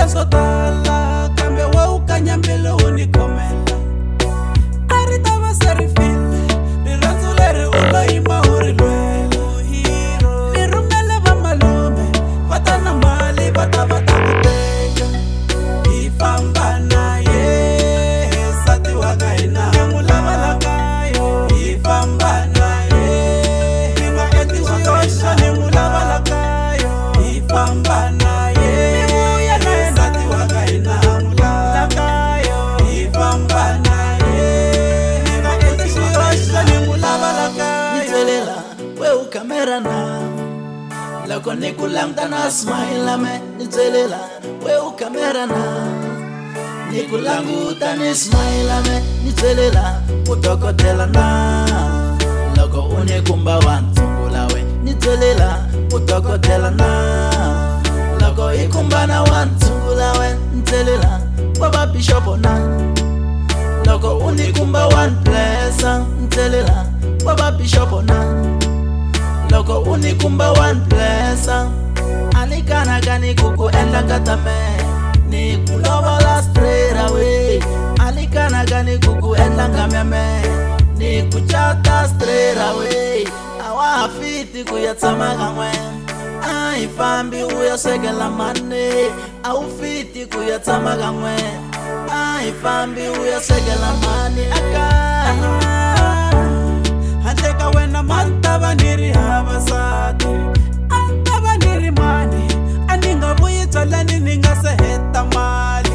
leswo tala kambe wa u kanyambile u ni khomela a ri ta va se ri file rirhandzu leri u lo yima u ri lwela ni rhumele va malume va ta na mali va ta ku teka hi famba na ye nsati wa ka hina n'wi lavala kayo hi famba na ye ni nga endli xihoxo ni n'wi lavala kayo hi famba na ye nsati wa ka hina n'wi lavala kayo hi famba na ye ni nga endli xihoxo ni n'wi lavala kayo ni tselela we u kamera na loko ni ku languta na smile me ni tselela we u kamera na ni ku languta ni smile me ni tselela u dokotela na loko u ni kumba wa ntshungula we ni tselela u dokotela na loko i kumba na wa ntshungula we ni tselela wa va bishop na loko u ni kumba wa blessa ni tselela wa va bishop na loko u ni kumba wa blessa ani kana kani kuku endla ngata me ni ku lovola straight away ani kana kani kuku endla ngamya me ni ku chata straight away awa fiti ku ya tshama kan'we ai fambi u ya sekela mane awu fiti ku ya tshama kan'we ai fambi u ya sekela mane akaya handle ka wena man tava ni ri hava sati a tava ni ri mani a ni nga vuyi byalani ni nga se heta mali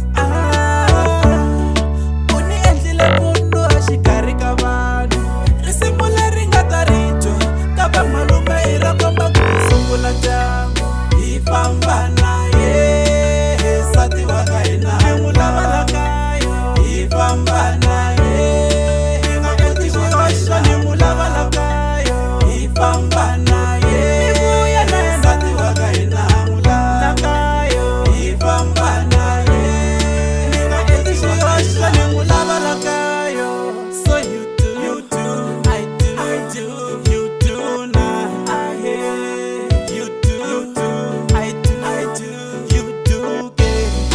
u ni endlile munhu a xikarhi ka vanhu risimu leri nga ta ri twa ka va malume i ra komba ku sungula ndyangu hi famba na ye nsati wa ka hina ni n'wi lavala kayo hi famba na ye ni nga endli xihoxo ni n'wi lavala kayo hi famba na ye nsati wa ka hina n'wi lavala kayo hi famba na ye ni nga endli xihoxo ni n'wi lavala kayo so you do I do you do na you do I do you do ke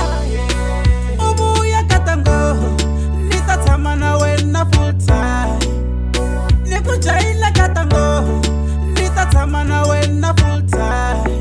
ubuya katango ni ta tshama na wena full time ni ku jayila katango ni ta tshama na wena full time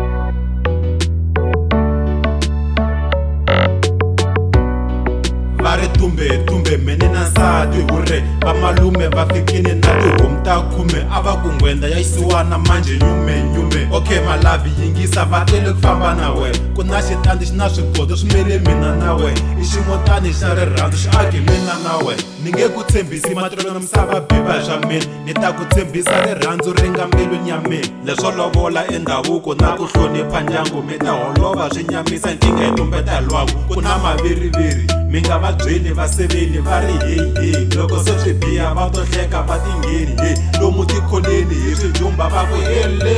vari tumbe mene na nsati hure va malume va fikini na tihomu ta 10 a va ku ngwenda ya yisiwana manje nyume okay malavi yingisa va tele ku famba na we ku na xitandi xi na swikoto swi mele mina na we i ximotani xa rirhandzu xi ake mina na we ni nge ku tshembisi matlolo na misava biba hi swa mina ni ta ku tshembisa rirhandzu ri nga mbilwini ya mina leswo lovola endhavuko na ku hlonipha ndyangu mi ta holova swi nyamisa nkingha yi tumbeta hi lwaku ku na maviriviri mi nga va byeli va seveni va ri heyi loko se swi biha va to hleka va tingheni lomu tikhoneni hi swidumba va ku hele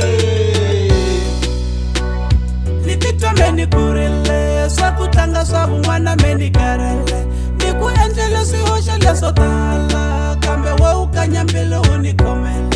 ni titwa me ni kurile swa ku tlanga swa vun'wana me ni karhele ni ku endlele swihoxo leswo tala kambe wa u kanyambile u ni khomela